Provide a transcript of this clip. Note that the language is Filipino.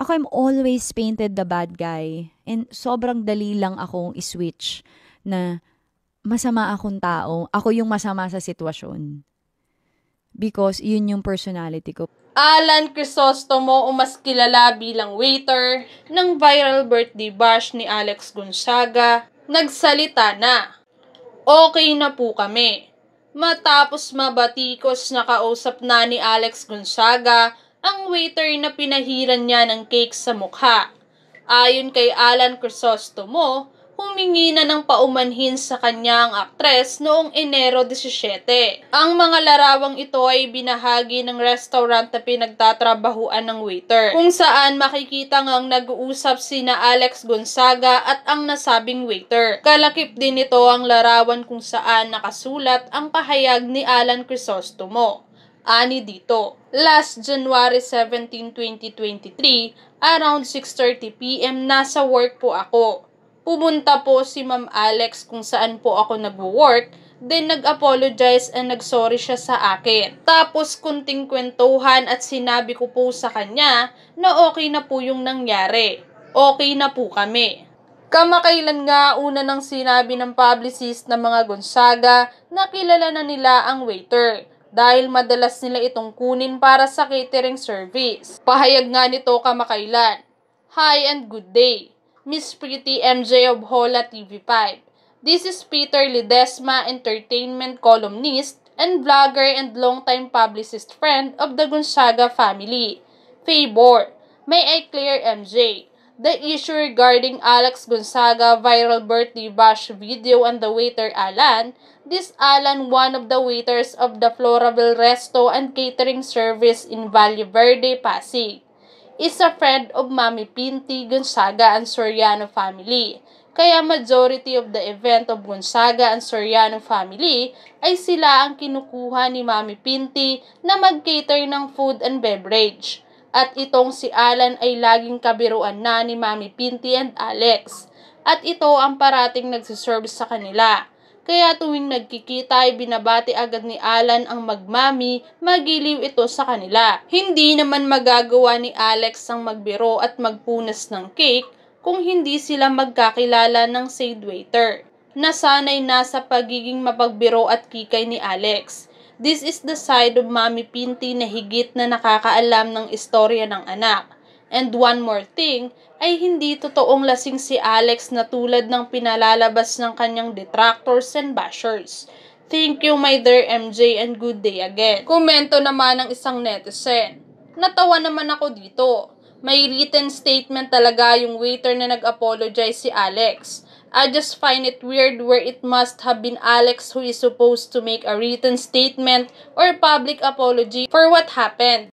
Ako, I'm always painted the bad guy. And sobrang dali lang akong iswitch na masama akong tao. Ako yung masama sa sitwasyon. Because yun yung personality ko. Alan Crisostomo o mas kilala bilang waiter ng viral birthday bash ni Alex Gonzaga, nagsalita na. Okay na po kami. Matapos mabatikos na kausap na ni Alex Gonzaga ang waiter na pinahiran niya ng cake sa mukha. Ayon kay Alan Crisostomo, humingi na ng paumanhin sa kanya ang aktres noong Enero 17. Ang mga larawang ito ay binahagi ng restaurant na pinagtatrabahuan ng waiter, kung saan makikita ngang nag-uusap sina Alex Gonzaga at ang nasabing waiter. Kalakip din ito ang larawan kung saan nakasulat ang pahayag ni Alan Crisostomo. Ani dito, last January 17, 2023, around 6:30 p.m. nasa work po ako. Pumunta po si Ma'am Alex kung saan po ako nag-work, then nag-apologize and nag-sorry siya sa akin. Tapos kunting kwentuhan at sinabi ko po sa kanya na okay na po yung nangyari. Okay na po kami. Kamakailan nga una nang sinabi ng publicist ng mga Gonzaga na kilala na nila ang waiter dahil madalas nila itong kunin para sa catering service. Pahayag nga nito kamakailan, "Hi and good day. Miss Pretty MJ of Hola TV5. This is Peter Ledesma, entertainment columnist and vlogger and longtime publicist friend of the Gonzaga family. Favor, may I clear MJ? The issue regarding Alex Gonzaga viral birthday bash video and the waiter Alan, this Alan, one of the waiters of the Floraville Resto and Catering Service in Valle Verde, Pasig, is a friend of Mami Pinti, Gonzaga and Soriano family. Kaya majority of the event of Gonzaga and Soriano family ay sila ang kinukuha ni Mami Pinti na mag-cater ng food and beverage. At itong si Alan ay laging kabiruan na ni Mami Pinti and Alex. At ito ang parating nagsiserve sa kanila. Kaya tuwing nagkikita ay binabati agad ni Alan ang magmami, magiliw ito sa kanila. Hindi naman magagawa ni Alex ang magbiro at magpunas ng cake kung hindi sila magkakilala ng said waiter. Nasanay na sa pagiging mapagbiro at kikay ni Alex. This is the side of Mami Pinti na higit na nakakaalam ng istorya ng anak. And one more thing, ay hindi totoong lasing si Alex na tulad ng pinalalabas ng kanyang detractors and bashers. Thank you my dear MJ and good day again. Komento naman ng isang netizen. Natawa naman ako dito. May written statement talaga yung waiter na nag-apologize si Alex. I just find it weird where it must have been Alex who is supposed to make a written statement or public apology for what happened.